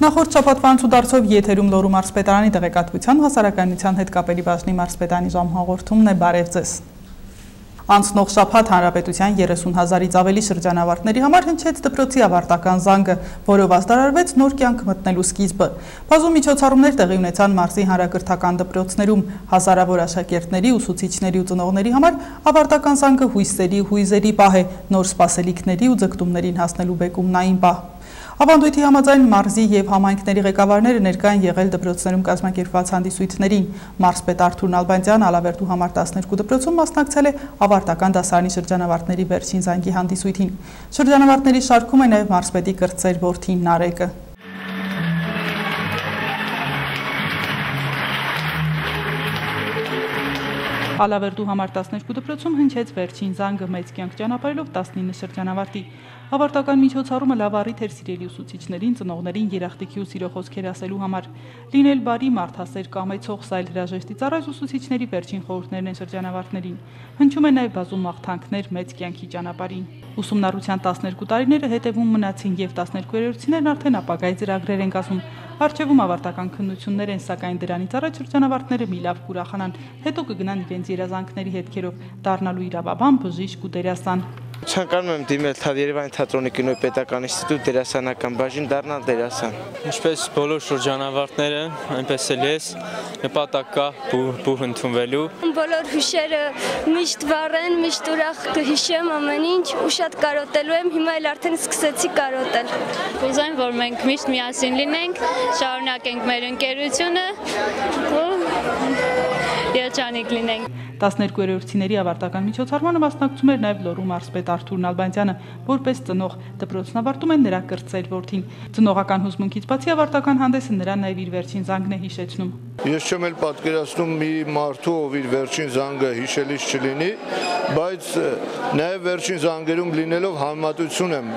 Նախորդ շաբաթվա անցուդարձով եթերում Լոռու մարզպետարանի տեղեկատվության հասարակայնության հետ կապերի բաժնի մարզպետանի ժամհաղորդումն է բարև ձեզ։ Անցնող շաբաթ հանրապետության 30,000-ից ավելի շրջանավարտների համար հնչեց դպրոցի ավարտական զանգը, որով ազդարարվեց նոր կյանք մտնելու սկիզբը։ Բազում միջոցառումներ տեղի ունեցան մարզի հանրակրթական դպրոցներում, հազարավոր աշակերտների, ուսուցիչների ու ծնողների համար ավարտական զանգը հույզերի պահ է, նոր սպասելիքների ու ձգտումներին հասնելու բեկումնային պահ։ Ավանդույթի համաձայն մարզի և համայնքների ղեկավարները ներկա են եղել դպրոցներում կազմակերպված հանդիսույթներին։ Մարզպետ Արթուր Նալբանդյանը Ալավերդու համար 12 դպրոցում մասնակցել է ավարտական դասարանի շրջանավարտների վերջին զանգի հանդիսույթին։ Շրջանավարտների շարքում է նաև մարզպետի կրտսեր որդին Նարեկը։ Ալավերդու համար 12 դպրոցում հնչեց վերջին զանգը մեծ կյանք ճանապարհելով 19 շրջանավարտի։ Ավարտական միջոցառումը լավ առիթ էր սիրելի ուսուցիչներին, ծնողներին երախտիկի ու սիրո խոսքեր ասելու համար։ Լինել բարի, մարդասեր, կամեցող, սայլ հրաժեշտի ծառայ ուսուցիչների վերջին խորհուրդներն են շրջանավարտներին։ Հնչում են նաև բազում մաղթանքներ մեծ կյանքի ճանապարհին։ Ուսումնառության 12 տարիները հետևում մնացին եւ 12-երորդիներն արդեն ապագայի ծրագրեր են կազմում։ Արժևում ավարտական քննություններ են, սակայն դրանից առաջ շրջանավարտները մի լավ կուրախանան, հետո կգնան իրենց երազանքների հետքերով, դառնալու իրավաբան, բժիշկ ու դերասան։ Ցանկանում եմ դիմել Երևանի թատրոնի կինոյի պետական ինստիտուտ դերասանական բաժին դառնալ դերասան։ Ինչպես բոլոր շրջանավարտները, այնպես էլ ես նպատակ կա բուհ ընդունվելու։ Բոլոր հուշերը միշտ վառ են, միշտ ուրախ կհիշեմ ամեն ինչ ու շատ կարոտելու եմ, հիմա էլ արդեն սկսեցի կարոտել։ Կուզեմ, որ մենք միշտ միասին լինենք, շարունակենք մեր ընկերությունը ու երջանիկ լինենք։ 12-երորդիների ավարտական միջոցառմանը մասնակցում էր նաև Լոռու մարզպետ Արթուր Նալբանդյանը, որպես ծնող դպրոցն ավարտում են նրա կրտսեր որդին։ Ծնողական հուզմունքից բացի ավարտական հանդեսը նրան նաև իր վերջին զանգն է հիշեցնում։ Ես չեմ էլ պատկերացնում մի մարդու, ով իր վերջին զանգը հիշելիս չլինի, բայց նաև վերջին զանգերում լինելով համեմատություն եմ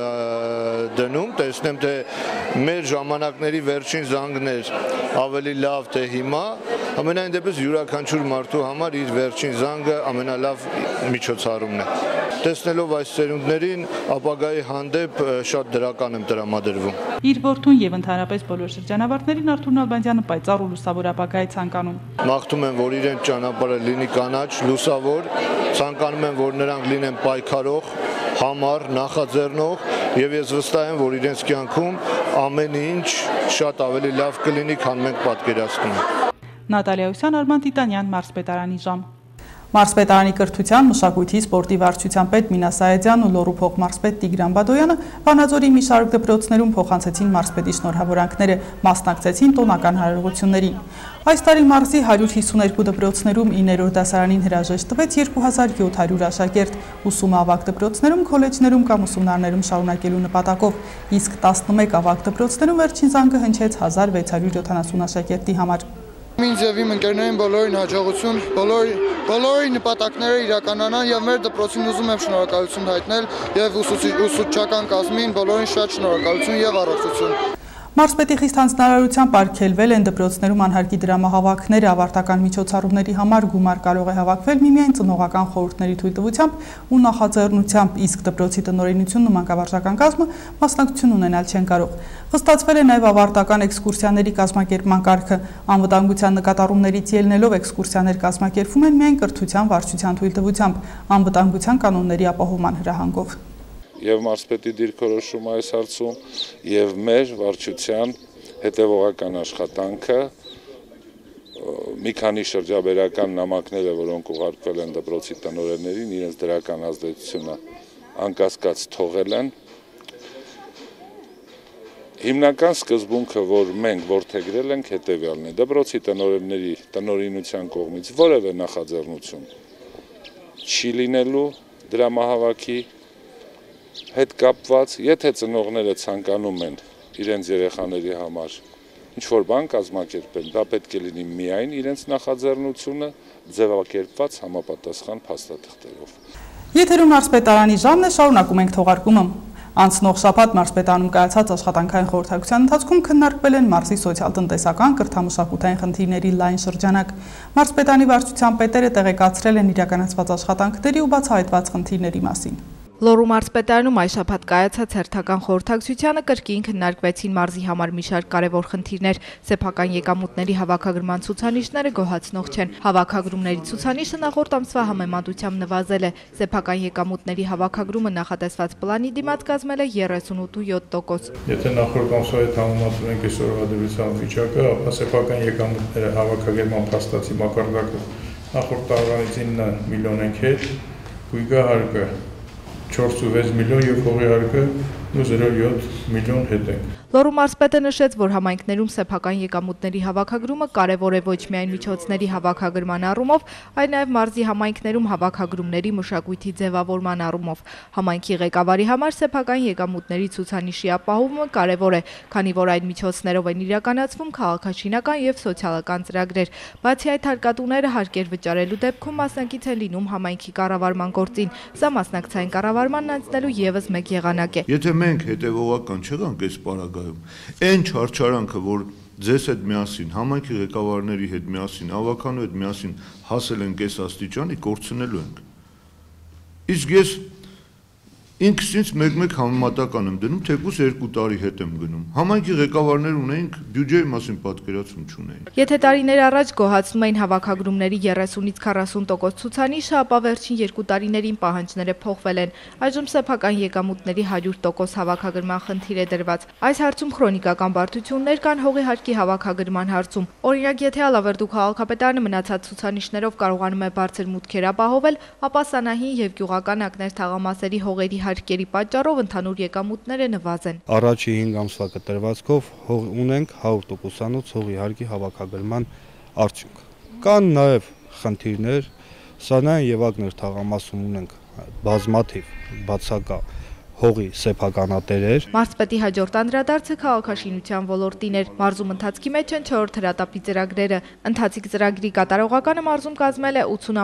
դնում, տեսնեմ թե մեր ժամանակների վերջին զանգն էր ավելի լավ թե հիմա, ամենայն դեպս յուրաքանչյուր մարդու համար իր վերջին զանգը ամենալավ միջոցառումն է։ Տեսնելով այս ծերունդներին, ապագայի հանդեպ շատ դրական եմ տրամադրվում։ Իր որդուն եւ ընդհանրապես բոլոր շրջանավարտներին Արթուր Նալբանդյանը պայծառ ու լուսավոր ապագայի ցանկանում։ Մաղթում եմ, որ իրենց ճանապարհը լինի կանաչ, լուսավոր, ցանկանում եմ, որ նրանք լինեն պայքարող, համառ, նախաձեռնող եւ ես վստահ եմ, որ իրենց կյանքում ամեն ինչ շատ ավելի լավ կլինի, քան մենք պատկերացնում ենք։ Նատալիա Ուսյան, Արման Տիտանյան, մարզպետարանի ժամ։ Մարզպետարանի կրթության, մշակույթի, սպորտի վարչության պետ Մինա Սայեդյանն ու Լոռու փոխմարզպետ Տիգրան Բադոյանը Վանաձորի մի շարք դպրոցներում փոխանցեցին մարզպետի շնորհավորանքները, մասնակցեցին տոնական հարողություններին։ Այս տարի մարզի 152 դպրոցներում 9-րդ դասարանին հրաժեշտ տվեց 2700 աշակերտ, ուսումը ավագ դպրոցներում, քոլեջներում կամ ուսումնարներում շարունակելու նպատակով, իսկ 11 ավագ դպրոցներում վերջին զանգը հնչեց 1670 աշակերտի համար։ Ինձ եւ իմ ընկերներին բոլորին հաջողություն, բոլորի նպատակները իրականանան եւ մեր դպրոցին ուզում եմ շնորհակալություն հայտնել եւ ուսուցչական կազմին բոլորին շատ շնորհակալություն եւ առողջություն։ Մարզպետի խիստ հանձնարարությամբ արգելվել են դպրոցներում անհարկի դրամահավաքները, ավարտական միջոցառումների համար գումար կարող է հավաքվել միմիայն ծնողական խորհուրդների թույլտվությամբ ու նախաձեռնությամբ, իսկ դպրոցի տնօրինությունն ու մանկավարժական կազմը մասնակցություն ունենալ չեն կարող։ Հստացվել է նաև ավարտական էքսկուրսիաների կազմակերպման կարգը, անվտանգության նկատառումներից ելնելով էքսկուրսիաներ կազմակերպվում են միայն կրթության վարչության թույլտվությամբ, անվտանգության կանոնների ապահովման հրահանգով։ Եվ մարզպետի դիրքորոշումը այս հարցում եւ մեր վարչության հետևողական աշխատանքը մի քանի շրջաբերական նամակները, որոնք ուղարկվել են դպրոցի տնօրեններին, իրենց դրական ազդեցությունը անկասկած թողել են։ Հիմնական սկզբունքը, որ մենք որդեգրել ենք, հետևյալն է. դպրոցի տնօրենների տնօրինության կողմից որևէ նախաձեռնություն չի լինելու դրամահավաքի հետ կապված, եթե ծնողները ցանկանում են իրենց երեխաների համար ինչ-որ բան կազմակերպեն, դա պետք է լինի միայն իրենց նախաձեռնությունը ձևակերպված համապատասխան փաստաթղթերով։ Եթերում մարզպետարանի ժամն է, շարունակում ենք թողարկումը։ Անցնող շաբաթ մարզպետարանում կայացած աշխատանքային խորհրդակցության ընթացքում քննարկվել են մարզի սոցիալ-տնտեսական, կրթամշակութային խնդիրների լայն շրջանակ։ Մարզպետարանի վարչության պետերը տեղեկացրել են իրականացված աշխատանքների ու բացահայտված խնդիրների մասին։ Լոռու մարզպետարանում այս շաբաթ կայացած հերթական խորհրդակցությանը կրկին քննարկվեցին մարզի համար մի շարք կարևոր խնդիրներ։ Սեփական եկամուտների հավաքագրման ցուցանիշները գոհացնող չեն։ Հավաքագրումների ցուցանիշը նախորդ ամսվա համեմատությամբ նվազել է։ Սեփական եկամուտների հավաքագրումը նախատեսված պլանի դիմաց կազմել է 38.7%։ Եթե նախորդ ամսվա հետ համեմատում ենք այսօրվա դրության վիճակը, ապա սեփական եկամուտները հավաքագրման փաստացի մակարդակը նախորդ տարվանից 9 միլիոն ենք հետ, գույգա հարկը 4.6 միլիոն եւ հողի հարկը 0.7 միլիոն հետ ենք։ Լոռու մարզպետը նշեց, որ համայնքներում սեփական եկամուտների հավաքագրումը կարևոր է ոչ միայն միջոցների հավաքագրման առումով, այլ նաև մարզի համայնքներում հավաքագրումների մշակույթի ձևավորման առումով։ Համայնքի ղեկավարի համար սեփական եկամուտների ցուցանիշի ապահովումը կարևոր է, քանի որ այդ միջոցներով են իրականացվում քաղաքաշինական եւ սոցիալական ծրագրեր։ Բացի այդ, հարկատուները հարկեր վճարելու դեպքում մասնակից են լինում համայնքի կառավարման գործին։ Սա մասնակցային կառավարմանն անցնելու եւս մեկ եղանակ է։ Եթե մենք հետևողական չեղանք այս պարագայում, այն չարչարանքը, որ ձեզ հետ միասին, համայնքի ղեկավարների հետ միասին, ավականու հետ միասին հասել ենք այս աստիճանի, կորցնելու ենք։ Իսկ ես ինքս ինձ մեկ-մեկ համեմատական եմ դնում, թեկուզ 2 տարի հետ եմ գնում։ Համայնքի ղեկավարներ ունեինք, բյուջեի մասին պատկերացում չունեինք։ Եթե տարիներ առաջ գոհացնում էին հավաքագրումների 30-ից 40% ցուցանիշը, ապա վերջին 2 տարիներին պահանջները փոխվել են։ Այժմ սեփական եկամուտների 100% հավաքագրման խնդիր է դրված։ Այս հարցում քրոնիկական բարդություններ կան հողի հարկի հավաքագրման հարցում։ Օրինակ, եթե Ալավերդու քաղաքապետարանը մնացած ցուցանիշներով կարողանում է բարձր մուտքեր ապահովել, ապա Սանահին եւ գյուղական ակներ թաղամասերի հողերի հարկերի պատճառով ընդհանուր եկամուտները նվազեն։ Առաջի 5 ամսվա կտրվածքով ունենք 100%-անոց հողի հարկի հավաքագրման արդյունք։ Կան նաև խնդիրներ, Սանահին եւ ակներ թաղամասում ունենք բազմաթիվ բացակա հողի սեփականատերեր։ Մարզպետի հաջորդ անդրադարձը քաղաքաշինության ոլորտին էր։ Մարզում ընթացքի մեջ են 4 հրատապի ծրագրերը։ Ընթացիկ ծրագրի կատարողականը մարզում կազմել է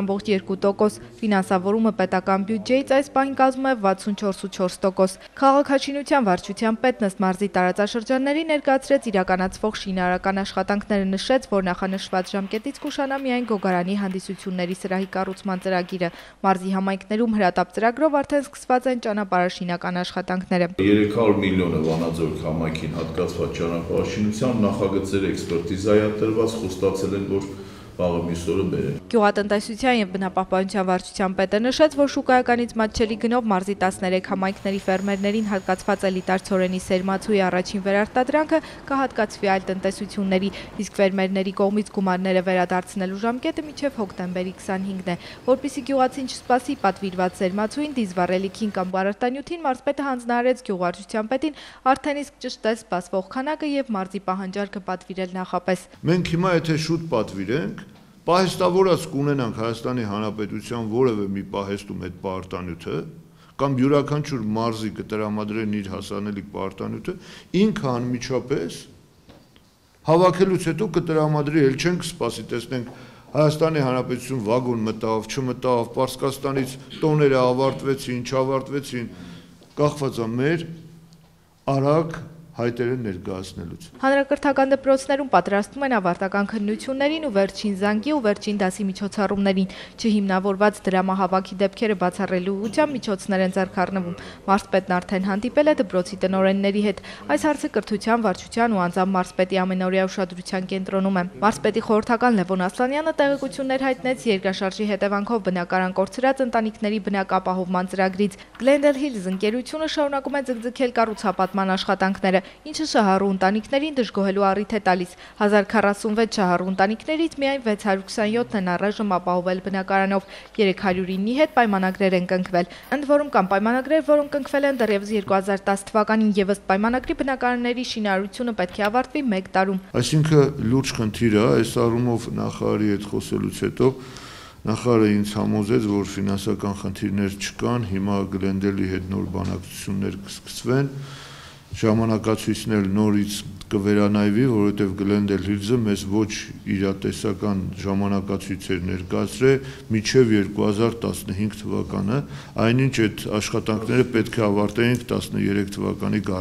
80.2%, ֆինանսավորումը պետական բյուջեից այս պահին կազմում է 64.4%։ Քաղաքաշինության վարչության պետն ըստ մարզի տարածաշրջանների ներկայացրեց իրականացվող շինարարական աշխատանքները, նշեց, որ նախանշված ժամկետից կուշանա միայն Գոգարանի հանդիսությունների սրահի կառուցման ծրագիրը։ Մարզի համայնքներում հրատապ ծրագրով արդեն սկսված են ճանապարհաշինական աշխատանքները։ 300 միլիոնը Վանաձոր համայնքին հատկացված ճանապարհաշինության նախագծերի էքսպերտիզայի տրված, խոստացել են, որ վաղը մյուս օրը բերեն։ Գյուղատնտեսության եւ բնապահպանության վարչության պետը նշեց, որ շուկայականից մատչելի գնով մարզի 13 համայնքների ֆերմերներին հատկացված էլիտար ցորենի սերմացուի առաջին վերարտադրանքը կհատկացվի այլ տնտեսությունների, իսկ ֆերմերների կողմից գումարները վերադարձնելու ժամկետը մինչև հոկտեմբերի 25-ն է։ Որպեսզի գյուղացին չսպասի պատվիրված սերմացուին, դիզվառելիքին կամ բարարտանյութին, մարզպետը հանձնարարեց գյուղվարչության պետին արդեն իսկ ճշտել սպասվող քանակը եւ մարզի պահանջարկը պատվիրել նախապես։ Մենք հիմա եթե շուտ պատվիրենք, պահեստավորած կունենանք Հայաստանի Հանրապետության որևէ մի պահեստում այդ պարտանյութը կամ յուրաքանչյուր մարզի կտրամադրեն իր հասանելիք պարտանյութը, ինքը անմիջապես հավաքելուց հետո կտրամադրի, էլ չենք սպասի, տեսնենք Հայաստանի Հանրապետություն վագոն մտավ, չմտավ, Պարսկաստանից տոները ավարտվեցին, չավարտվեցին, կախված է մեր արագ հայտերը ներկայացնելուց։ Հանրակրթական դպրոցներում պատրաստվում են ավարտական քննություններին ու վերջին զանգի ու վերջին դասի միջոցառումներին։ Չհիմնավորված դրամահավաքի դեպքերը բացառելու ուղղությամբ միջոցներ են ձեռք առնվում։ Մարզպետն արդեն հանդիպել է դպրոցի տնօրենների հետ։ Այս հարցը կրթության, վարչության ու անձամբ մարզպետի ամենօրյա ուշադրության կենտրոնում է։ Մարզպետի խորհրդական Լևոն Ասլանյանը տեղեկություններ հայտնեց երկրաշարժի հետևանքով բնակարան կորցրած ընտանիքների բնակապահովման ծրագրից։ Glendale Hills ընկերությունը շարունակում է ձգձգել կառուցապատման աշխատանքները, ինչը շահառու ընտանիքներին դժգոհելու առիթ է տալիս։ 1046 շահառու ընտանիքներից միայն 627-ն են առայժմ ապահովել բնակարանով, 309-ի հետ պայմանագրեր են կնքվել։ Ընդ որում կան պայմանագրեր, որոնք կնքվել են դեռևս 2010 թվականին, եւ ըստ պայմանագրի բնակարանների շինարարությունը պետք է ավարտվի 1 տարում։ Այսինքն լուրջ խնդիր է, այս առումով նախարարի հետ խոսելուց հետո նախարարը ինձ համոզեց, որ ֆինանսական խնդիրներ չկան, հիմա Glendale-ի հետ նոր բանակցություններ կսկսվեն, ժամանակացույցներ նորից կվերանայվի, որովհետև Glendale Hills-ը մեզ ոչ իրատեսական ժամանակացույցեր ներկայացրել մինչև 2015 թվականը, այնինչ այդ աշխատանքները պետք է ավարտեինք 13 թվականի գարնան։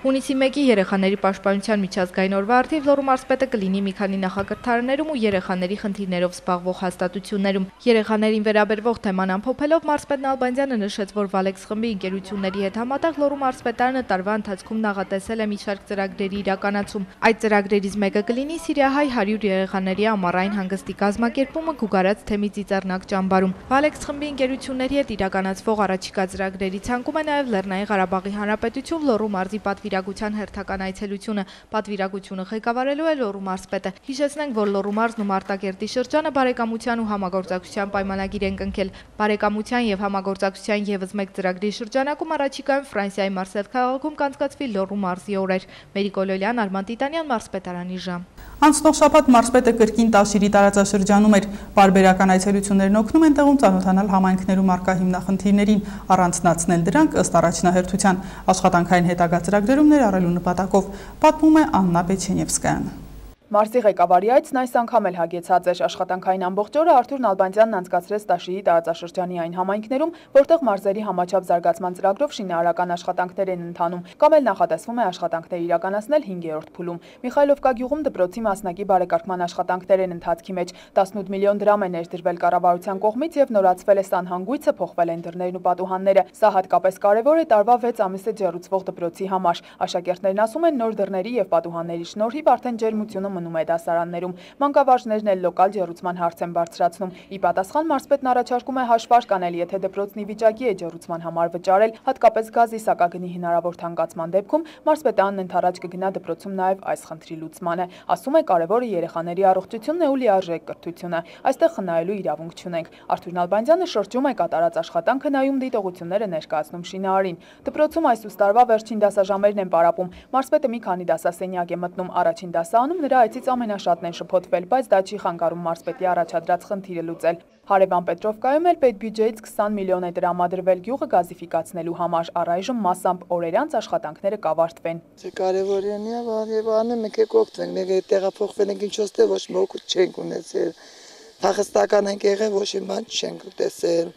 Հունիսի 1-ի երեխաների պաշտպանության միջազգային օրվա առթիվ Լոռու մարզպետը կլինի մի քանի նախակրթարներում ու երեխաների խնդիրներով զբաղվող հաստատություններում։ Երեխաներին վերաբերվող թեման ամփոփելով մարզպետ Նալբանդյանը նշեց, որ Վալեքս խմբի ընկերությունների հետ համատեղ Լոռու մարզպետարանը տարվա ընթացքում նախատեսել է մի շարք ծրագրերի իրականացում։ Այդ ծրագրերից մեկը կլինի Սիրիահայ 100 երեխաների ամառային հանգստի կազմակերպումը Գուգարաց թեմի Ծիծեռնակ ճամբարում։ Վալեքս խմբի ընկերությունների հետ իրականացվող առաջիկա ծրագրերի ցանկում է նաև Լեռնային Ղարաբաղի Հանրապետություն Լոռու մարզի պատվիրակության հերթական այցելությունը։ Պատվիրակությունը ղեկավարելու է Լոռու մարզպետը։ Հիշեցնենք, որ Լոռու մարզն ու Մարտակերտի շրջանը բարեկամության ու համագործակցության պայմանագիր են կնքել։ Բարեկամության եւ համագործակցության եւս մեկ ծրագրի շրջանակում առաջիկայում Ֆրանսիայի Մարսել քաղաքում կանցկացվի Լոռու մարզի օրեր։ Մերիկ Օլոլյան, Արման Տիտանյան, մարզպետարանի ժամ։ Անցնող շաբաթ մարզպետը կրկին Տաշիրի տարածաշրջանում էր։ Պարբերական այցելություններն օգնում են տեղում ծանոթանալ համայնքներում առկա հիմնախնդիրներին, առանձնացնել դրանք ըստ առաջնահերթության, աշխատանքային հետագա ծրագրերում ներառելու նպատակով, պատմում է Աննա Պեչենևսկայանը։ Մարզի ղեկավարի այցն այս անգամ էլ հագեցած էր։ Աշխատանքային ամբողջ օրը Արթուր Նալբանդյանն անցկացրեց Տաշիրի տարածաշրջանի այն համայնքներում, որտեղ մարզերի համաչափ զարգացման ծրագրով շինարարական աշխատանքներ են ընթանում, կամ էլ նախատեսվում է աշխատանքներ իրականացնել 5-րդ փուլում։ Միխայլովկա գյուղում դպրոցի մասնակի բարեկարգման աշխատանքներ են ընթացքի մեջ։ 18 միլիոն դրամ է ներդրվել կառավարության կողմից եւ նորացվել է սանհանգույցը, փոխվել են դռներն ու պատուհանները։ Սա հատկապես կարևոր է տարվա 6 ամիսը ջեռուցվող դպրոցի համար։ Աշակերտներն ասում են, նոր դռների եւ պատուհանների շնորհիվ արդեն ջերմությունը մնում է դասարաններում։ Մանկավարժներն էլ լոկալ ջեռուցման հարց են բարձրացնում։ Ի պատասխան մարզպետն առաջարկում է հաշվարկ անել, եթե դպրոցն ի վիճակի է ջեռուցման համար վճարել, հատկապես գազի սակագնի հնարավոր թանկացման դեպքում մարզպետանն ընդառաջ կգնա դպրոցում նաև այս խնդրի լուծմանը։ Ասում է, կարևորը երեխաների առողջությունն է ու լիարժեք կրթությունը։ Այստեղ խնայելու իրավունք չունենք։ Արթուր Նալբանդյանը շրջում է կատարած աշխատանքը նայում դիտողությունները ներկայացնում շինարարին։ Դպրոցում այս ուստ տարվա վերջին դասաժամերն են պարապում։ Մարզպետը մի քանի դասասենյակ է մտնում առաջին դասանում, նրա այցից ամենաշատն են շփոթվել, բայց դա չի խանգարում մարզպետի առաջադրած խնդիրը լուծել։ Հարևան Պետրովկայում էլ պետբյուջեից 20 միլիոն է տրամադրվել գյուղը գազիֆիկացնելու համար, առայժմ մասամբ օրերանց աշխատանքները կավարտվեն։ Կարևորն է, եւ անը մենք կօգտվենք, մենք տեղափոխվել ենք ինչոց թե ոչ մի օգուտ չենք ունեցել։ Փախստական ենք եղել, ոչ մի բան չենք տեսել։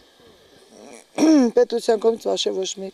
Պետության կողմից ոչ մի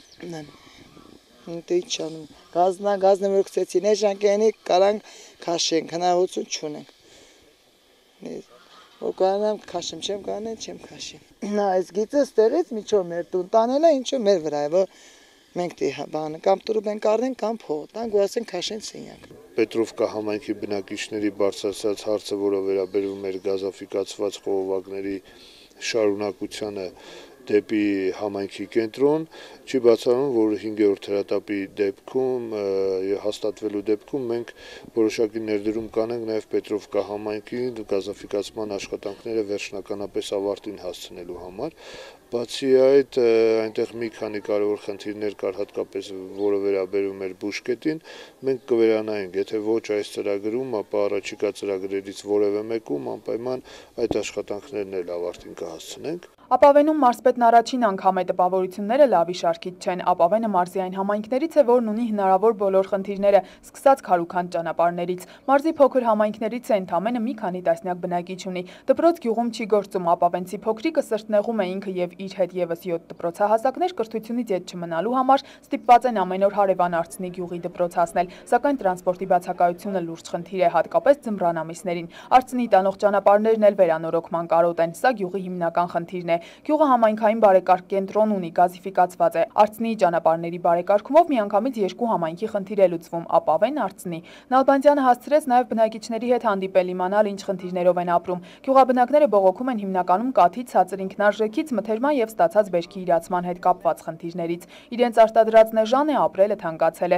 դե ինչ անում։ Գազն որ գցեցին, այս ժամկետի կարանք քաշենք, հնարավորություն չունենք։ Ոկանամ քաշեմ, չեմ կանեմ, չեմ քաշեմ։ Նա այս գիծը ստեղից միջով մեր տուն տանելա, ինչու մեր վրա է, որ մենք դե բանը կամ տուրում ենք առնենք, կամ փող տանք ու ասենք քաշեն սենյակ։ Պետրովկա համայնքի բնակիչների բարձրացած հարցը, որը վերաբերում էր գազաֆիկացված խողովակների շարունակությանը դեպի համայնքի կենտրոն, չի բացառում, որ 5-րդ հրատապի դեպքում հաստատվելու դեպքում մենք որոշակի ներդրում կանենք նաև Պետրովկա համայնքի գազաֆիկացման աշխատանքները վերջնականապես ավարտին հասցնելու համար։ Բացի այդ, այնտեղ մի քանի կարևոր խնդիրներ կար, հատկապես որը վերաբերում էր բուժկետին, մենք կվերանայինք, եթե ոչ այս ծրագրում, ապա առաջիկա ծրագրերից որևէ մեկում անպայման այդ աշխատանքներն էլ ավարտին կհասցնենք։ Ապավենում մարզպետն առաջին անգամ է տպավորությունները լավի շարքից չեն։ Ապավենը մարզի այն համայնքներից է, որն ունի հնարավոր բոլոր խնդիրները, սկսած քարուքանդ ճանապարհներից։ Մարզի փոքր համայնքներից է ընդամենը մի քանի տասնյակ բնակիչ ունի։ Դպրոց գյուղում չի գործում, ապավենցի փոքրիկը սրտնեղում է ինքը եւ իր հետ եւս 7 դպրոցահասակներ կրթությունից ետ չմնալու համար ստիպված են ամեն օր հարևան Արցնի գյուղի դպրոց հասնել, սակայն տրանսպորտի բացակայությունը լուրջ խնդիր է, հատկապես ձմռան ամիսներին։ Արցնի տանող ճանապարհներն էլ վերանորոգման կարոտ են, սա գյուղի հիմնական խնդիրն է։ Գյուղը համայնքային բարեկարգ կենտրոն ունի, գազիֆիկացված է։ Արցնի ճանապարհների բարեկարգումով միանգամից 2 համայնքի խնդիր է լուծվում՝ Ապավեն, Արցնի։ Նալբանդյանը հասցրեց նաև բնակիչների հետ հանդիպել, իմանալ ինչ խնդիրներով են ապրում։ Գյուղաբնակները բողոքում են հիմնականում կաթից, ցածր ինքնարժեքից, մթերման եւ ստացած բերքի իրացման հետ կապված խնդիրներից։ Իրենց արտադրած նեժան է, ապրելը թանկացել է։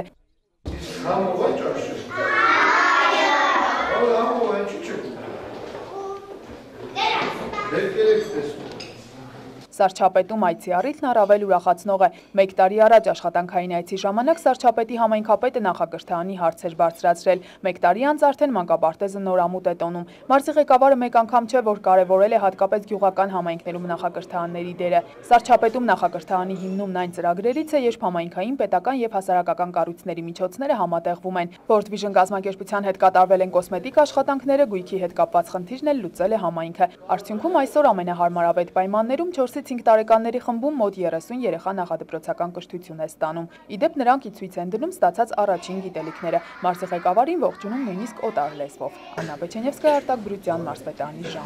Սարչապետում այցի առիթն առավել ուրախացնող է։ 1 տարի առաջ աշխատանքային այցի ժամանակ Սարչապետի համայնքապետը նախակրթարանի հարցեր բարձրացրել։ 1 տարի անց արդեն մանկապարտեզը նորամուտ է տոնում։ Մարզի ղեկավարը մեկ անգամ չէ, որ կարևորել է հատկապես գյուղական համայնքներում նախակրթարանների դերը։ Սարչապետում նախակրթարանի հիմնումն այն ծրագրերից է, երբ համայնքային, պետական եւ հասարակական կառույցների միջոցները համատեղվում են։ World Vision կազմակերպության հետ կատարվել են կոսմետիկ աշխատանքները, գույքի հետ կապված խնդիրն էլ լուծել է համայնքը։ Արդյունքում այսօր ամենահարմարավետ պայմաններում 4-ից 5 տարեկանների խմբում մոտ 30 երեխա նախադպրոցական կրթություն է ստանում։ Իդեպ նրանք ի ցույց են դնում ստացած առաջին գիտելիքները։ Մարզի ղեկավարին ողջունում նույնիսկ օտար լեզվով։ Աննա Բեչենևսկայա, Արտակ Բրուտյան, Մարզպետարանի ժամ։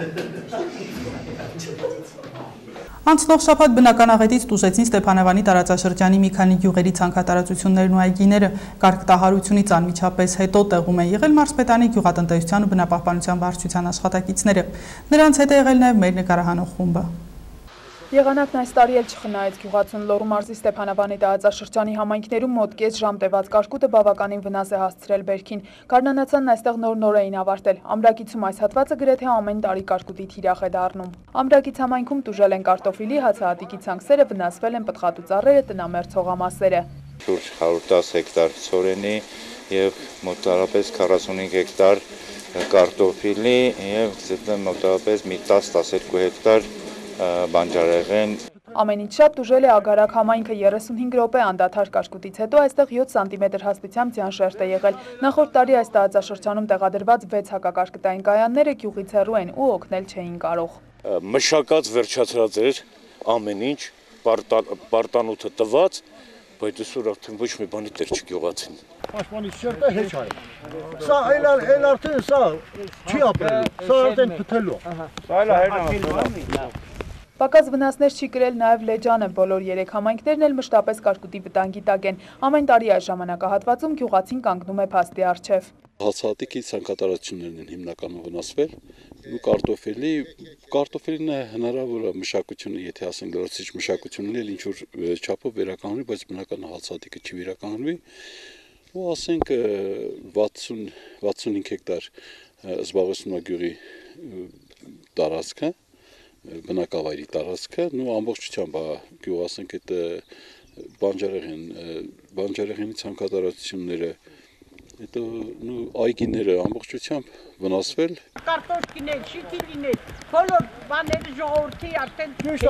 Անցնող շաբաթ բնականաղետից տուժեցին Ստեփանավանի տարածաշրջանի մի քանի գյուղերի ցանքատարածություններն ու այգիները։ Կարգտահարությունից անմիջապես հետո տեղում են եղել Մարզպետարանի գյուղատնտեսության ու բնապահպանության վարչության աշխատակիցները։ Նրանց հետ է եղել նաև մեր նկարահանող խումբը։ Եղանակն այս տարի էլ չխնայեց գյուղացուն Լոռու մարզի Ստեփանավանի տարածաշրջանի համայնքներում մոտ կես ժամ տևած կարկուտը բավականին վնաս է հասցրել բերքին։ Գարնանացանն այստեղ նոր էին ավարտել։ Ամրագիցում այս հատվածը գրեթե ամեն տարի կարկուտի թիրախ է դառնում։ Ամրագից համայնքում տուժել են կարտոֆիլի, հացահատիկի ցանքսերը, վնասվել են պտղատու ծառերը, տնամերձ հողամասերը։ Շուրջ 110 հեկտար ցորենի եւ մոտավորապես 45 հեկտար կարտոֆիլի եւ մոտավորապես 10-12 հեկտար բանջարեղեն։ Ամեն ինչ շատ տուժել է Ագարակ համայնքը 35 րոպե անդադար կարկուտից հետո այստեղ 7 սանտիմետր հաստությամբ ձյան շերտ է եղել։ Նախորդ տարի այս տարածաշրջանում տեղադրված 6 հակակարկտային կայանները գյուղից հեռու են ու օգնել չէին կարող։ Մշակած վերջացրած էր ամեն ինչ, պարտանութը տված, բայց այսօր արդեն ոչ մի բանի տեր չգյուղացին։ Պաշտպանիչ շերտը հեչ այ։ Սա այլ արդեն սա չի ապրել, սա արդեն փթելու։ Սա այլ Պակաս վնասներ չի կրել նաև Լեջանը, բոլոր 3 համայնքներն էլ մշտապես կարկուտի վտանգի տակ են։ Ամեն տարի այս ժամանակահատվածում գյուղացին կանգնում է փաստի առջև։ Հացահատիկի ցանքատարածություններն են հիմնականում վնասվել ու կարտոֆիլին է հնարավոր է մշակությունը, եթե ասենք լրացիչ մշակությունն էլ ինչ որ չափով վերականգնվի, բայց բնական հացահատիկը չի վերականգնվի։ Ու ասենք 60-65 հեկտար զբաղեցնում է գյուղի տարածքը, բնակավայրի տարածքը, ամբողջությամբ գյուղ ասենք այդ բանջարեղենի ցանքատարածությունները, այգիները ամբողջությամբ վնասվել։ Կարտոշկիներ, շիթիլիներ, բոլոր բաները ժողովրդի արդեն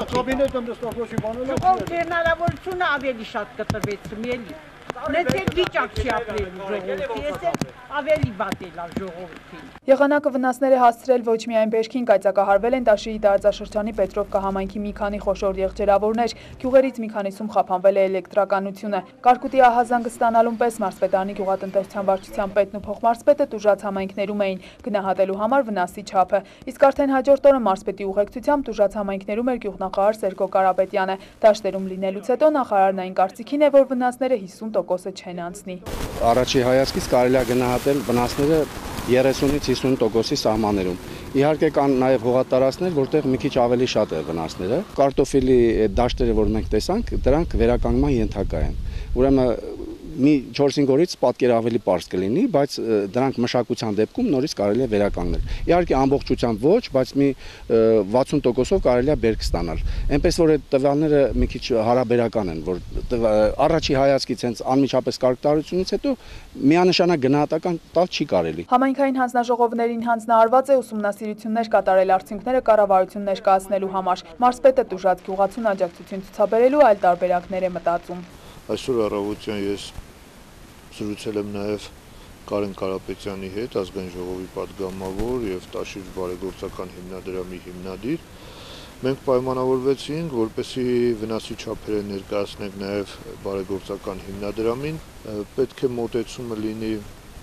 ժողովրդի հնարավորությունը ավելի շատ կտրվեցում էլի։ Նեցեք վիճակ չի ապրել ժողովրդի, ես ավելի բատել ա ժողովրդին։ Եղանակը վնասներ է հասցրել ոչ միայն բերքին, կայծակահարվել են Տաշիի տարածաշրջանի Պետրովկա համայնքի մի քանի խոշոր եղջերավորներ, գյուղերից մի քանիսում խափանվել է էլեկտրականությունը։ Կարկուտի ահազանգը ստանալուն պես Մարզպետարանի գյուղատնտեսության վարչության պետն ու փոխմարզպետը տուժած համայնքներում էին գնահատելու համար վնասի չափը։ Իսկ արդեն հաջորդ օրը մարզպետի ուղեկցությամբ տուժած համայնքներում էր գյուղնախարար Սերգո Կարապետյանը։ Դաշտերում լինելուց հետո նախարարն այն կարծիքին է, որ վնասները 50% չեն անցնի։ Առաջի հայացքից կարելի է գնահատել վնասները 30-ից 50%-ի սահմաններում։ Իհարկե կան նաև հողատարածքներ, որտեղ մի քիչ ավելի շատ է վնասները։ Կարտոֆիլի դաշտերը, որ մենք տեսանք, դրանք վերականգնման ենթակա են։ Ուրեմն մի 4-5 օրից պատկերը ավելի պարզ կլինի, բայց դրանք մշակության դեպքում նորից կարելի է վերականգնել։ Իհարկե ամբողջությամբ ոչ, բայց մի 60%-ով կարելի է բերք ստանալ։ Այնպես որ այդ տվյալները մի քիչ հարաբերական են, որ առաջի հայացքից հենց անմիջապես կարգտահարությունից հետո միանշանակ գնահատական տալ չի կարելի։ Համայնքային հանձնաժողովներին հանձնարարված է ուսումնասիրություններ կատարել արդյունքները կառավարություն ներկայացնելու համար։ Մարզպետը տուժած գյուղացուն աջակցություն ցուցաբերելու այլ տարբերակներ է մտածում։ Այսօր առավոտյան ես զրուցել եմ նաև Կարեն Կարապետյանի հետ, ազգային ժողովի պատգամավոր եւ Տաշիր բարեգործական հիմնադրամի հիմնադիր։ Մենք պայմանավորվեցինք, որպեսզի վնասի չափերը ներկայացնենք նաև բարեգործական հիմնադրամին, պետք է մոտեցումը լինի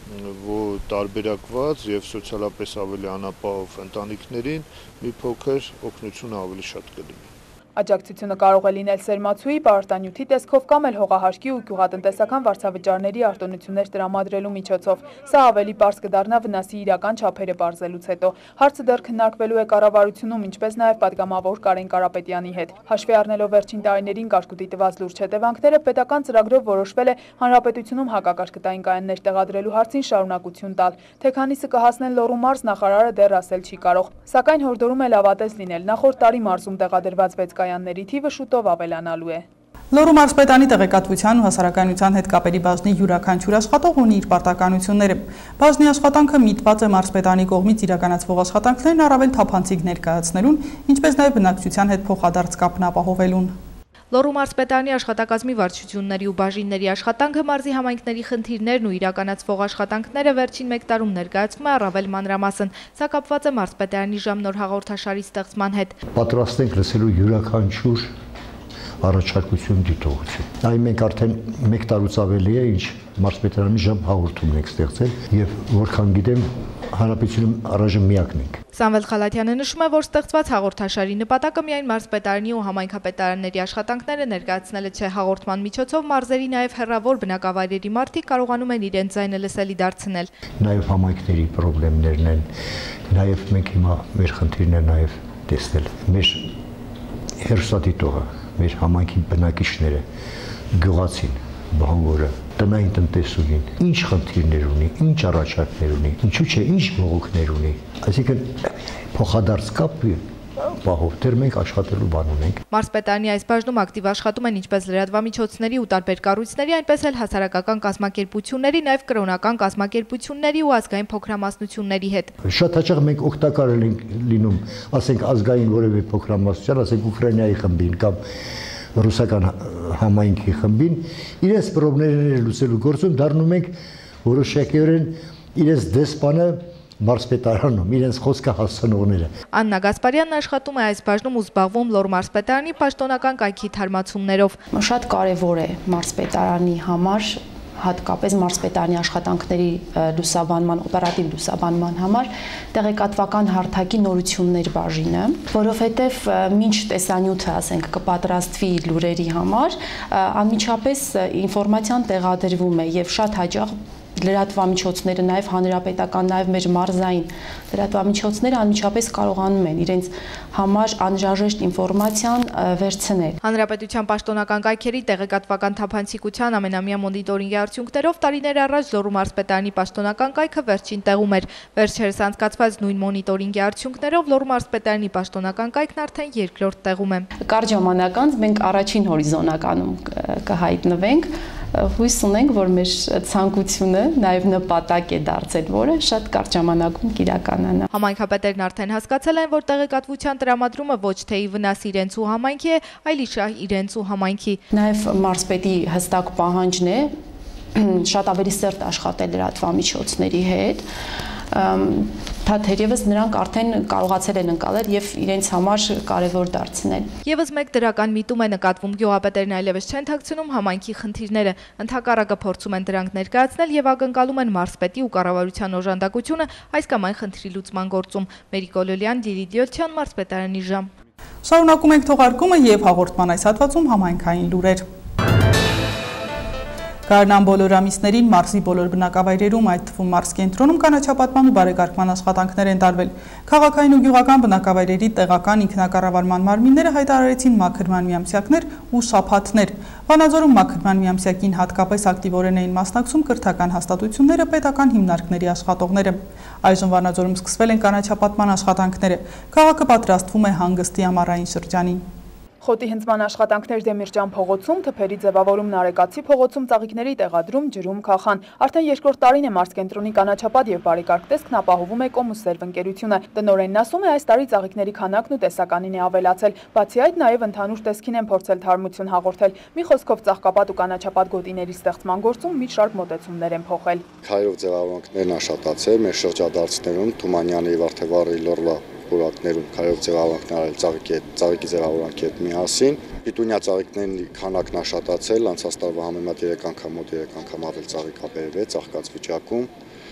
տարբերակված եւ սոցիալապես ավելի անապահով ընտանիքներին մի փոքր օգնությունը ավելի շատ կլինի։ Աջակցությունը կարող է լինել սերմացուի, պարարտանյութի տեսքով կամ էլ հողահարկի ու գյուղատնտեսական վարձավճարների արտոնություններ տրամադրելու միջոցով։ Սա ավելի պարզ կդառնա վնասի իրական չափերը պարզելուց հետո։ Հարցը դեռ քննարկվելու է կառավարությունում, ինչպես նաև պատգամավոր Կարեն Կարապետյանի հետ։ Հաշվի առնելով վերջին տարիներին կարկուտի տված լուրջ հետևանքները, պետական ծրագրով որոշվել է հանրապետությունում հակակարկտային կայաններ տեղադրելու հարցին շարունակություն տալ։ Թե քանիսը կհասնեն Լոռու մարզ, նախարարը դեռ ասել չի կարող։ Սակայն հորդորում է լավատես լինել։ Նախորդ տարի մարզում տեղադրված 6 կայանների թիվը շուտով ավելանալու է։ Լոռու մարզպետարանի տեղեկատվության ու հասարակայնության հետ կապերի բաժնի յուրաքանչյուր աշխատող ունի իր պարտականությունները։ Բաժնի աշխատանքը միտված է մարզպետարանի կողմից իրականացվող աշխատանքներն առավել թափանցիկ ներկայացնելուն, ինչպես նաև բնակչության հետ փոխադարձ կապն ապահովելուն։ Լոռու մարզպետարանի աշխատակազմի վարչությունների ու բաժինների աշխատանքը, մարզի համայնքների խնդիրներն ու իրականացվող աշխատանքները վերջին 1 տարում ներկայացվում է առավել մանրամասն, սա կապված է մարզպետարանի ժամ նոր հաղորդաշարի ստեղծման հետ։ Պատրաստ ենք լսելու յուրաքանչյուր առաջարկություն դիտողություն։ Այն մենք արդեն 1 տարուց ավելի է, ինչ մարզպետարանի ժամ հաղորդումն ենք ստեղծել եւ որքան գիտեմ Հանրապետությունում առայժմ միակն ենք։ Սամվել Խալաթյանը նշում է, որ ստեղծված հաղորդաշարի նպատակը միայն մարզպետարանի ու համայնքապետարանների աշխատանքները ներկայացնելը չէ, հաղորդման միջոցով մարզերի նաև հեռավոր բնակավայրերի մարդիկ կարողանում են իրենց ձայնը լսելի դարձնել։ Նաև համայնքների խնդիրներն են, նաև մենք հիմա մեր խնդիրները նաև տեսնել։ Մեր հերոստատիտողը, մեր համայնքի բնակիչները, գյուղացին, բանվորը, տնային տնտեսուհին, ինչ խնդիրներ ունի, ինչ առաջարկներ ունի, ինչու՞ չէ, ինչ բողոքներ ունի, այսինքն փոխադարձ կապ պահով դեռ մենք աշխատելու բան ունենք։ Մարզպետարանի այս բաժնում ակտիվ աշխատում են ինչպես լրատվամիջոցների ու տարբեր կառույցների, այնպես էլ հասարակական կազմակերպությունների, նաև կրոնական կազմակերպությունների ու ազգային փոքրամասնությունների հետ։ Շատ հաճախ մենք օգտակար ենք լինում, ասենք ազգային որևէ փոքրամասնության, ասենք Ուկրաինայի խմբին կամ ռուսական համայնքի խմբին, իրենց խնդիրները լուծելու գործում դառնում ենք որոշակիորեն իրենց դեսպանը մարզպետարանում, իրենց խոսքը հասցնողները։ Աննա Գասպարյանն աշխատում է այս բաժնում ու զբաղվում Լոռու մարզպետարանի պաշտոնական կայքի թարմացումներով։ Շատ կարևոր է մարզպետարանի համար, հատկապես մարզպետարանի աշխատանքների լուսաբանման, օպերատիվ լուսաբանման համար տեղեկատվական հարթակի նորություններ բաժինը, որովհետև մինչ տեսանյութը, ասենք, կպատրաստվի լուրերի համար, անմիջապես ինֆորմացիան տեղադրվում է եւ շատ հաճախ լրատվամիջոցները, նաև հանրապետական, նաև մեր մարզային լրատվամիջոցները անմիջապես կարողանում են իրենց համար անհրաժեշտ ինֆորմացիան վերցնել։ Հանրապետության պաշտոնական կայքերի տեղեկատվական թափանցիկության ամենամյա մոնիտորինգի արդյունքներով տարիներ առաջ Լոռու մարզպետարանի պաշտոնական կայքը վերջին տեղում էր։ Վերջերս անցկացված նույն մոնիտորինգի արդյունքներով Լոռու մարզպետարանի պաշտոնական կայքն արդեն 2-րդ տեղում է։ Կարճ ժամանակ անց մենք առաջին հորիզոնականում կհայտնվենք։ Հույս ունենք, որ մեր ցանկությունը նաև նպատակ է դարձել, որը շատ կարճ ժամանակում կիրականանա։ Համայնքապետերն արդեն հասկացել են, որ տեղեկատվության տրամադրումը ոչ թե ի վնաս իրենց ու համայնքի է, այլ ի շահ իրենց ու համայնքի։ Նաև մարզպետի հստակ պահանջն է շատ ավելի սերտ աշխատել լրատվամիջոցների հետ։ Թերևս նրանք արդեն կարողացել են ընկալել եւ իրենց համար կարևոր դարձնել։ Եվս մեկ դրական միտում է նկատվում, գյուղապետերն այլևս չեն թաքցնում համայնքի խնդիրները, ընդհակառակը փորձում են դրանք ներկայացնել եւ ակնկալում են մարզպետի ու կառավարության օժանդակությունը այս կամ այն խնդրի լուծման գործում։ Մերիկ Օլոլյան, Լիլիթ Դիոլչյան, մարզպետարանի ժամ։ Շարունակում ենք թողարկումը եւ հաղորդման այս հատվածում համայնքային լուրեր։ Գարնան բոլոր ամիսներին մարզի բոլոր բնակավայրերում, այդ թվում մարզ կենտրոնում կանաչապատման ու բարեկարգման աշխատանքներ են տարվել։ Քաղաքային ու գյուղական բնակավայրերի տեղական ինքնակառավարման մարմինները հայտարարեցին մաքրման միամսյակներ ու շաբաթներ։ Վանաձորում մաքրման միամսյակին հատկապես ակտիվորեն էին մասնակցում կրթական հաստատությունները, պետական հիմնարկների աշխատողները։ Այժմ Վանաձորում սկսվել են կանաչապատման աշխատանքները։ Քաղաքը պատրաստվում է հանգստի ամառային շրջանին։ Խոտի հնձման աշխատանքներ Դեմիրճան փողոցում, թփերի ձևավորումն Արեկացի փողոցում, ծաղիկների տեղադրում ջրում Քախան։ Արդեն 2-րդ տարին է մարզկենտրոնի կանաչապատ եւ բարեկարգ տեսքն ապահովում է Կոմուսերվ ընկերությունը։ Տնօրենն ասում է, այս տարի ծաղիկների քանակն ու տեսականին է ավելացել։ Բացի այդ, նաեւ ընդհանուր տեսքին են փորձել թարմություն հաղորդել։ Մի խոսքով ծաղկապատ ու կանաչապատ գոտիների ստեղծման գործում մի շարք մոտեցումներ են փոխել։ Քայլով ձևավորումներն աշտացել մեր շրջադարձներում Թումանյանի եւ Արթևարի Լոռվա պուրակներում քայլով ձևավորումներ ծաղիկի ձևավորանքի հետ միասին։ Պիտունյա ծաղիկների քանակն աշտացել, անցած տարվա համեմատ 3 անգամ մոտ 3 անգամ ավել ծաղիկ ապերվել ծաղկած վիճակում։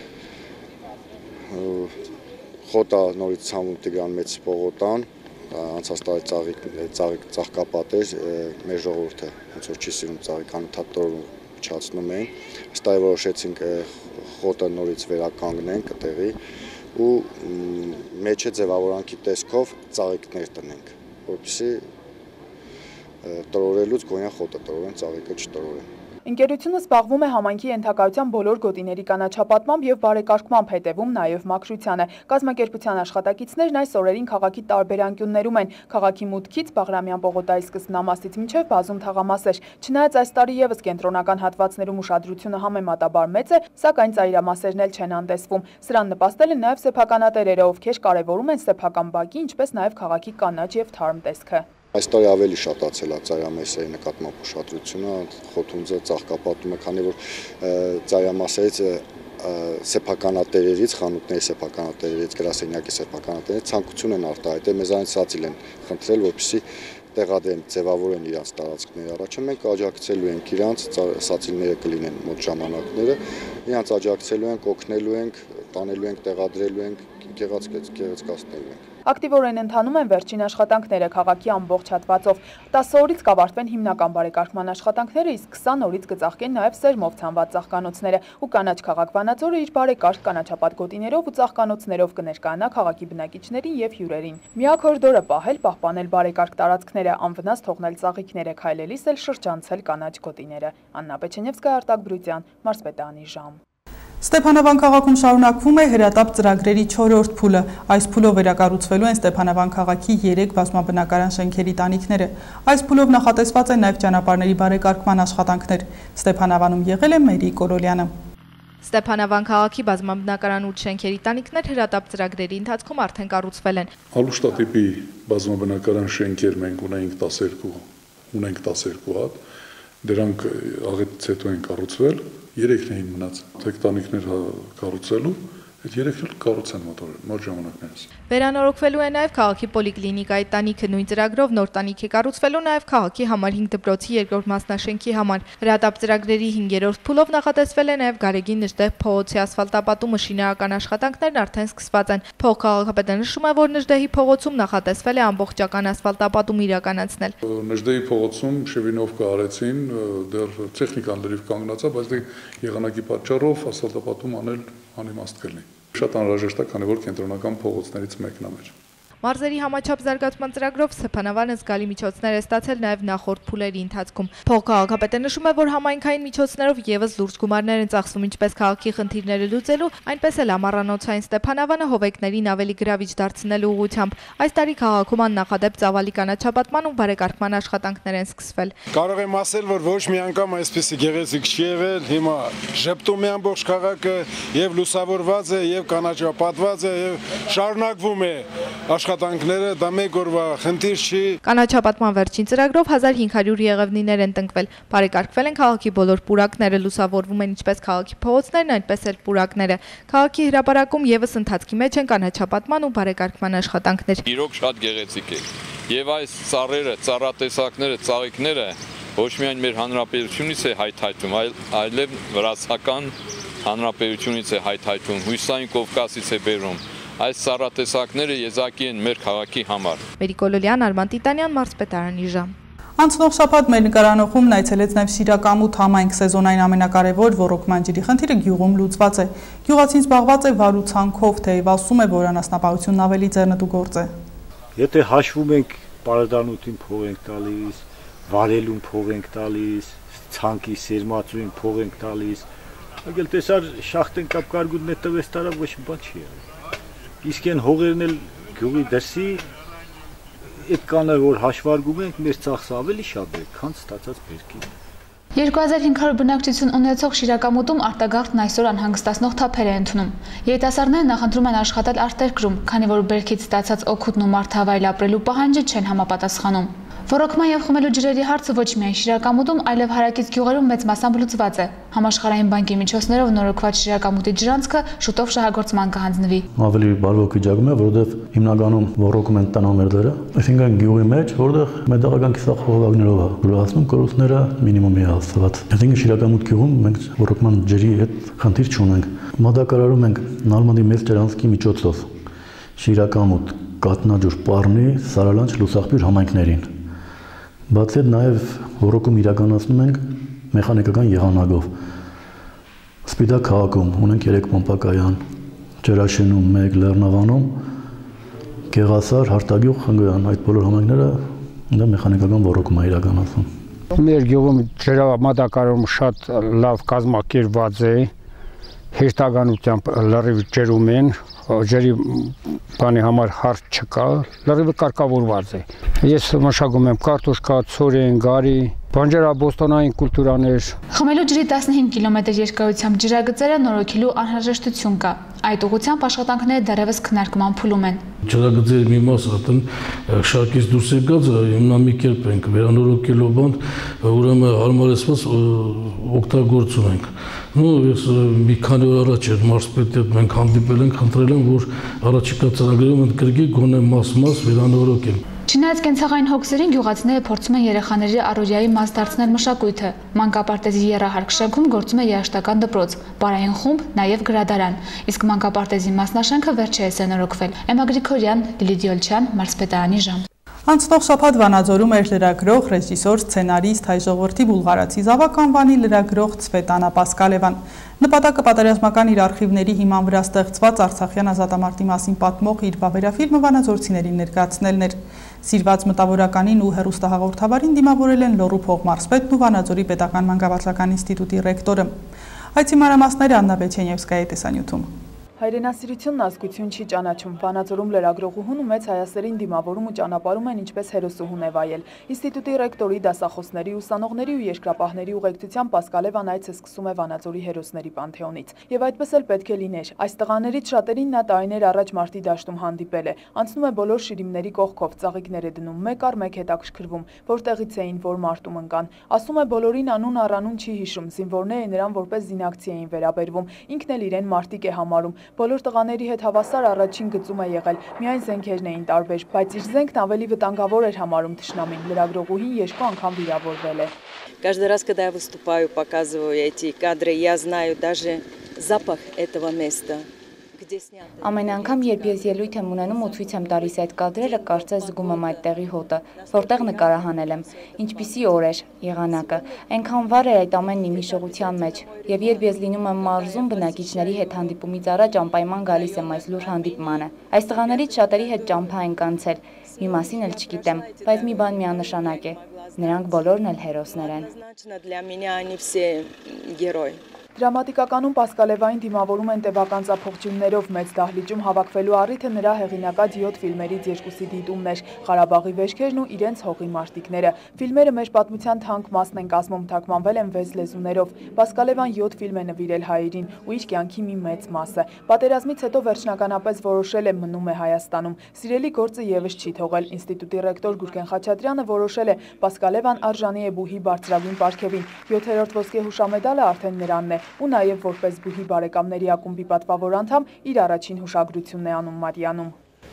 Խոտա նորից ցամուլ Տիգրան Մեծի պողոտան, անցած տարի ծաղկապատ էր, մեր ժողովուրդը ոնց որ չի սիրում ծաղիկ անընդհատ փչացնում են։ Ըստ այ որոշեցինք խոտը նորից վերականգնենք այդտեղի ու մեջը ձևավորանքի տեսքով ծաղիկներ տնենք, որպեսզի տրորելուց գոնյա խոտը տրորեն, ծաղիկը չտրորեն։ Ընկերությունը զբաղվում է համայնքի ենթակայության բոլոր գոտիների կանաչապատմամբ եւ բարեկարգմամբ, հետևում նաեւ մաքրությանը։ Կազմակերպության աշխատակիցներն այս օրերին քաղաքի տարբեր անկյուններում են։ Քաղաքի մուտքից Բաղրամյան պողոտայի սկզբնամասից մինչեւ բազում թաղամասեր։ Չնայած այս տարի եւս կենտրոնական հատվածներում ուշադրությունը համեմատաբար մեծ է, սակայն ծայրամասերն էլ չեն անտեսվում։ Սրան նպաստել են նաեւ սեփականատերերը, ովքեր կարևորում են սեփական բակի, ինչպես նաեւ քաղաքի կանաչ եւ թարմ տեսքը։ Այս տարի ավելի շատացել է ծայրամասերի նկատմամբ ուշադրությունը, խոթունձը ծաղկապատում է, քանի որ ծայրամասերից սեփականատերերից, խանութների սեփականատերերից, գրասենյակի սեփականատերերից ցանկություն են արտահայտել, մեզանից սացիլ են խնդրել, որպեսզի տեղադրեն, ձևավորեն իրանց տարածքները առաջը, մենք աջակցելու ենք իրանց, սացիլները կլինեն մոտ ժամանակները, իրանց աջակցելու ենք, օգնելու ենք, տանելու ենք, տեղադրելու ենք, գեղեցկացնելու ենք։ Ակտիվորեն ընթանում են վերջին աշխատանքները քաղաքի ամբողջ հատվածով։ 10 օրից կավարտվեն հիմնական բարեկարգման աշխատանքները, իսկ 20 օրից կծաղկեն նաև սերմով ցանված ծաղկանոցները, ու կանաչ քաղաք Վանաձորը իր բարեկարգ կանաչապատ գոտիներով ու ծաղկանոցներով կներկայանա քաղաքի բնակիչներին եւ հյուրերին։ Միակ հորդորը պահել, պահպանել բարեկարգ տարածքները, անվնաս թողնել ծաղիկները, քայլելիս էլ շրջանցել կանաչ գոտիները։ Աննա Պեչենևսկա, Արտակ Բրուտյան, Մարզպետարանի ժամ։ Ստեփանավան քաղաքում շարունակվում է հրատապ ծրագրերի 4-րդ փուլը։ Այս փուլով վերակառուցվելու են Ստեփանավան քաղաքի 3 բազմաբնակարան շենքերի տանիքները։ Այս փուլով նախատեսված են նաև ճանապարհների բարեկարգման աշխատանքներ։ Ստեփանավանում եղել է Մերի Կորոլյանը։ Ստեփանավան քաղաքի բազմաբնակարան 8 շենքերի տանիքներ հրատապ ծրագրերի ընթացքում արդեն կառուցվել են։ Ալուշտատիպի բազմաբնակարան շենքեր մենք ունենք 12 հատ, դրանք աղետից հետո են կառուցվել, 3-ն էին մնաց, տանիքներ կառուցելու, այդ 3-ը կառուցեն մոտ ժամանակներս։ Վերանորոգվելու է նաև քաղաքի պոլիկլինիկայի տանիքը, նույն ծրագրով նոր տանիք է կառուցվելու նաև քաղաքի համար 5 դպրոցի 2-րդ մասնաշենքի համար։ Հրատապ ծրագրերի 5-րդ փուլով նախատեսվել է նաև Գարեգին Նժդեհ փողոցի ասֆալտապատումը, շինարարական աշխատանքներն արդեն սկսված են։ Փոխքաղաքապետը նշում է, որ Նժդեհի փողոցում նախատեսվել է ամբողջական ասֆալտապատում իրականացնել։ Նժդեհի փողոցում Շևինովկա արեցին, դեռ տեխնիկան լրիվ կանգնած է, բայց եղանակի պատճառով ասֆալտապատում անել անիմաստ կլինի։ Շատ անհրաժեշտ է, քանի որ կենտրոնական փողոցներից մեկն է մեր։ Մարզերի համաչափ զարգացման ծրագրով Ստեփանավանը զգալի միջոցներ է ստացել նաև նախորդ փուլերի ընթացքում։ Փոխքաղաքապետը նշում է, որ համայնքային միջոցներով եւս լուրջ գումարներ են ծախսվում ինչպես քաղաքի խնդիրները լուծելու, այնպես էլ ամառանոցային Ստեփանավանը հովեկներին ավելի գրավիչ դարձնելու ուղղությամբ։ Այս տարի քաղաքում աննախադեպ ծավալի կանաչապատման ու բարեկարգման աշխատանքներ են սկսվել։ Կարող եմ ասել, որ ոչ մի անգամ այսպեսի գեղեցիկ չի եղել, հիմա ժպտում է ամբողջ քաղաքը եւ լուսավորված է եւ կանաչապատված է եւ շարունակվում է աշխատանքները, դա մեկ օրվա խնդիր չի։ Կանաչապատման վերջին ծրագրով 1500 եղևնիներ են տնկվել։ Բարեկարգվել են քաղաքի բոլոր պուրակները, լուսավորվում են ինչպես քաղաքի փողոցներն, այնպես էլ պուրակները։ Քաղաքի հրապարակում եւս ընթացքի մեջ են կանաչապատման ու բարեկարգման աշխատանքներ։ Իրոք շատ գեղեցիկ է։ Եվ այս ծառերը, ծառատեսակները, ծաղիկները ոչ միայն մեր հանրապետությունից է հայթայթում, այլև վրացական հանրապետությունից է հայթայթում, Հյուսիսային Կովկասից է բերում։ Այս ծառատեսակները եզակի են մեր քաղաքի համար։ Մերի Կորոլյան, Արման Տիտանյան, Մարզպետարանի ժամ։ Անցնող շաբաթ մեր նկարանողում այցելեց նաև Շիրակամութ համայնք, սեզոնային ամենակարևոր ոռոգման ջրի խնդիրը գյուղում լուծված է։ Գյուղացին զբաղված է վարուցանքով, թեև ասում է, որ անասնապահությունն ավելի ձեռնտու գործ է։ Եթե հաշվում ենք պարադանութին փող ենք տալիս, վարելուն փող ենք տալիս, ցանկի սերմացուին փող ենք տալիս, եկել տեսար շախտեն կապ կարգունն է տվեց տարա ոչ մի բան չի եղել։ Իսկ են հողերն էլ գյուղի դրսի այդ կանը որ հաշվարկում ենք մեր ծախսը ավելի շատ է, քան ստացած բերքի։ 2500 բնակչություն ունեցող Շիրակամուտում արտագաղթն այսօր անհանգստացնող թափեր է ընդունում։ Երիտասարդները նախընտրում են աշխատել արտերկրում, քանի որ բերքից ստացած օգուտն ու մարդավայել ապրելու պահանջը չեն համապատասխանում։ Ոռոգման եւ խմելու ջրերի հարցը ոչ միայն Շիրակամուտում, այլև հարակից գյուղերում մեծ մասամբ լուծված է։ Համաշխարհային բանկի միջոցներով նորոգված Շիրակամուտի ջրանցքը շուտով շահագործման կհանձնվի։ Ավելի բարվոք վիճակում է, որովհետեւ հիմնականում ոռոգում են տնամերձերը, այսինքն գյուղի մեջ, որտեղ մեդաղական կիսախողովակներով է ջրահասնում կորուստները մինիմումի է հասցված։ Այսինքն Շիրակամուտ գյուղում մենք ոռոգման ջրի հետ խնդիր չունենք։ Մատակարարում ենք նորմալի մեծ ջրանցքի միջոցով Շիրակամուտ, Կատնաջուր, Պառնի, Սարալանջ, Լուսախբյուր համայնքներին։ Բացի այդ նաև ոռոգում իրականացնում ենք մեխանիկական եղանակով։ Սպիտակ քաղաքում ունենք 3 պոմպակայան, Ջրաշենում 1, Լեռնավանում, Գեղասար, Հարտագյուղ, Խնգոյան, այդ բոլոր համայնքները դա մեխանիկական ոռոգում է իրականացում։ Մեր գյուղում ջրամատակարարումը շատ լավ կազմակերպված է, հերթականությամբ լրիվ ջրում են, ջրի բանի համար հարց չկա, լրիվ կարգավորված է։ Ես մշակում եմ կարտոշկա, ցորեն, գարի, բանջարաբոստանային կուլտուրաներ։ Խմելու ջրի 15 կիլոմետր երկարությամբ ջրագծերը նորոգելու անհրաժեշտություն կա։ Այդ ուղղությամբ աշխատանքները դեռևս քննարկման փուլում են։ Ջրագծերի մի մասը արդեն շարքից դուրս եկած, հիմա մի կերպ ենք վերանորոգելով բան, ուրեմն հարմարեցված օգտագործում ենք։ Ես մի քանի օր առաջ էր մարզպետի հետ մենք հանդիպել ենք, խնդրել եմ, որ առաջիկա ծրագրերում ընդգրկի գոնե մաս վերանորոգեն։ Չնայած կենցաղային հոգսերին, գյուղացիները փորձում են երեխաների առօրյայի մաս դարձնել մշակույթը։ Մանկապարտեզի եռահարկ շենքում գործում է երաժշտական դպրոց, պարային խումբ, նաև գրադարան։ Իսկ մանկապարտեզի մասնաշենքը վերջ է սենորոգվել։ Էմմա Գրիգորյան, Լիլիթ Յոլչյան, Մարզպետարանի ժամ։ Անցնող շաբաթ Վանաձորում էր լրագրող, ռեժիսոր, սցենարիստ, հայ ժողովրդի բուլղարացի զավակ անվանի լրագրող Ցվետանա Պասկալևան։ Նպատակը պատերազմական իր արխիվների հիման վրա ստեղծված Արցախյան ազատամարտի մասին պատմող իր վավերաֆիլմը վանաձորցիներին ներկայացնելն էր։ Սիրված մտավորականին ու հեռուստահաղորդավարին դիմավորել են Լոռու փողմարզպետն ու Վանաձորի պետական մանկավարժական ինստիտուտի ռեկտորը։ Այցի մանրամասները Աննա Բեչենևսկայի տեսանյութում։ Հայրենասիրությունն ազգություն չի ճանաչում։ Վանաձորում լրագրողուհուն ու մեծ հայասերին դիմավորում ու ճանապարհում են ինչպես հերոսուհուն է վայել։ Ինստիտուտի ռեկտորի, դասախոսների, ուսանողների ու երկրապահների ուղեկցությամբ Պասկալևան այցը սկսում է Վանաձորի հերոսների պանթեոնից։ Եվ այդպես էլ պետք է լիներ։ Այս տղաներից շատերին նա տարիներ առաջ մարտի դաշտում հանդիպել է։ Անցնում է բոլոր շիրիմների կողքով, ծաղիկներ է դնում, մեկ առ մեկ հետաքրքրվում, որտեղից էին, որ մարտում ընկան։ Ասում է բոլորին անուն առանուն չի հիշում, զինվորները նրան որպես զինակցի էին վերաբերվում, ինքն էլ իրեն մարտիկ է համարում։ Բոլոր տղաների հետ հավասար առաջին գծում է եղել, միայն զենքերն էին տարբեր, բայց իր զենքն ավելի վտանգավոր էր համարում թշնամին, լրագրողուհին 2 անգամ վիրավորվել է։ Каждый раз, когда я выступаю, показываю эти кадры, я знаю даже запах этого места. Ամեն անգամ, երբ ես ելույթ եմ ունենում ու ցույց եմ տալիս այդ կադրերը, կարծես զգում եմ այդտեղի հոտը, որտեղ նկարահանել եմ, ինչպիսի օր էր, եղանակը, այնքան վառ էր այդ ամենն իմ հիշողության մեջ, եւ երբ ես լինում եմ մարզում, բնակիչների հետ հանդիպումից առաջ անպայման գալիս եմ այս լուր հանդիպմանը։ Այս տղաներից շատերի հետ ճամփա ենք անցել, մի մասին էլ չգիտեմ, բայց մի բան միանշանակ է, նրանք բոլորն էլ հերոսներ են։ Դրամատիկականում Պասկալևային դիմավորում են տևական ծափողջույններով, մեծ դահլիճում հավաքվելու առիթը նրա հեղինակած 7 ֆիլմերից 2-ի դիտումն էր, Ղարաբաղի վերջերն ու իրենց հողի մարտիկները։ Ֆիլմերը մեր պատմության թանկ մասն են կազմում, թարգմանվել են 6 լեզուներով։ Պասկալևան 7 ֆիլմ է նվիրել հայերին ու իր կյանքի մի մեծ մասը։ Պատերազմից հետո վերջնականապես որոշել է մնում է Հայաստանում։ Սիրելի գործը եւս չի թողել։ Ինստիտուտի ռեկտոր Գուրգեն Խաչատրյանը որոշել է Պասկալևան արժանի է բուհի բարձրագույն պարգևին։ 7-րդ ոսկե հուշամեդալը արդեն նրանն է։ Ու նաև որպես բուհի բարեկամների ակումբի պատվավոր անդամ իր առաջին հուշագրությունն է անում Մարիանում։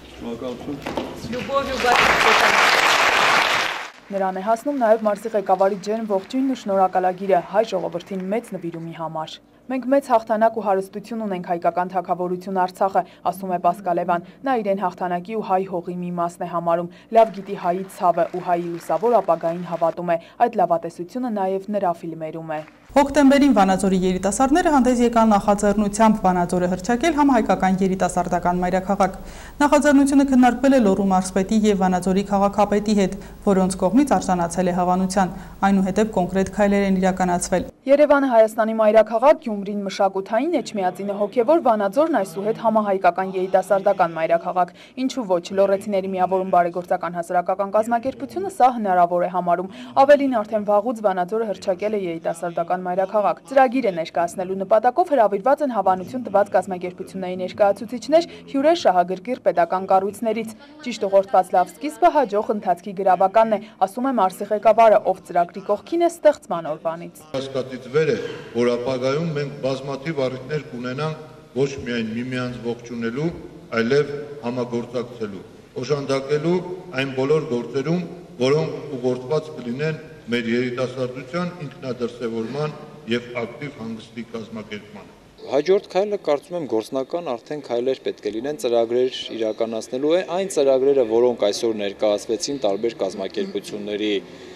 Նրան է հասնում նաև մարզի ղեկավարի ջերմ ողջույնն ու շնորհակալագիրը հայ ժողովրդին մեծ նվիրումի համար։ Մենք մեծ հաղթանակ ու հարստություն ունենք հայկական թագավորություն Արցախը, ասում է Պասկալևան։ Նա իրեն հաղթանակի ու հայ հողի մի մասն է համարում։ Լավ գիտի հայի ցավը ու հայի լուսավոր ապագային հավատում է։ Այդ լավատեսությունը նաև նրա ֆիլմերում է։ Հոկտեմբերին Վանաձորի երիտասարդները հանդես եկան նախաձեռնությամբ Վանաձորը հռչակել համահայկական երիտասարդական մայրաքաղաք։ Նախաձեռնությունը քննարկվել է Լոռու մարզպետի եւ Վանաձորի քաղաքապետի հետ, որոնց կողմից արժանացել է հավանության, այնուհետև կոնկրետ քայլեր են իրականացվել։ Երևանը Հայաստանի մայրաքաղաք, Գյումրին մշակութային, Էջմիածինը հոգևոր, Վանաձորն այսուհետ համահայկական երիտասարդական մայրաքաղաք։ Ինչու ոչ, Լոռեցիների միավորում բարեգործական հասարակական կազմակերպությունը սա հնարավոր է համարում։ Ավելին արդեն վաղուց Վանաձորը հռչակել է երիտասարդական մայրաքաղաք։ Ծրագիրը ներկայացնելու նպատակով հրավիրված են հավանություն տված կազմակերպությունների ներկայացուցիչներ, հյուրեր շահագրգիռ պետական կառույցներից։ Ճիշտ ուղղորդված լավ սկիզբը հաջող ընթացքի գրավականն է, ասում է մարզի ղեկավարը, ով ծրագրի կողքին է ստեղծման օրվանից։ Հասկացից վեր է, որ ապագայում մենք բազմաթիվ առիթներ կունենանք ոչ միայն միմյանց ողջունելու, այլև համագործակցելու, օժանդակելու այն բոլոր գործերում, որոնք ուղղորդված կլինեն մեր երիտասարդության ինքնադրսևորման եւ ակտիվ հանգստի կազմակերպման։ Հաջորդ քայլը կարծում եմ գործնական արդեն քայլեր պետք է լինեն ծրագրեր իրականացնելու այն ծրագրերը, որոնք այսօր ներկայացվեցին տարբեր կազմակերպությունների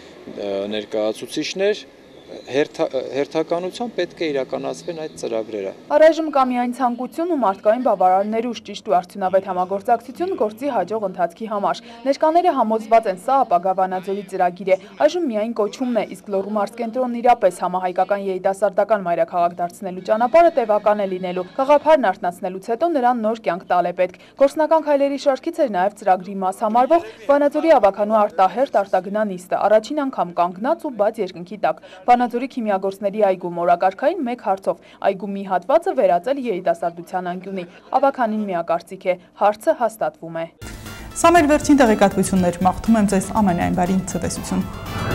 ներկայացուցիչներ, հերթականությամբ պետք է իրականացվեն այդ ծրագրերը։ Առայժմ կա միայն ցանկություն ու մարդկային բավարարներ ուժ, ճիշտ ու արդյունավետ համագործակցություն գործի հաջող ընթացքի համար։ Ներկաները համոզված են, սա ապագա Վանաձորի ծրագիր է։ Այժմ միայն կոչումն է, իսկ Լոռու մարզկենտրոնն իրապես համահայկական երիտասարդական մայրաքաղաք դարձնելու ճանապարհը տևական է լինելու։ Գաղափարն արթնացնելուց հետո նրան նոր կյանք տալ է պետք։ Գործնական քայլերի շարքից էր նաև ծրագրի մաս համարվող Վանաձորի ավականու արտահերտ արտագնա նիստը, առաջին անգամ կանգնած ու բաց երկնքի տակ։ Վանաձորի քիմիագործների այգում օրակարգային մեկ հարցով այգու մի հատվածը վերածել երիտասարդության անկյունի։ Ավագանին միակարծիք է, հարցը հաստատվում է։ Սա մեր վերջին տեղեկատվություններ, մաղթում եմ ձեզ ամենայն բարին ցտեսություն։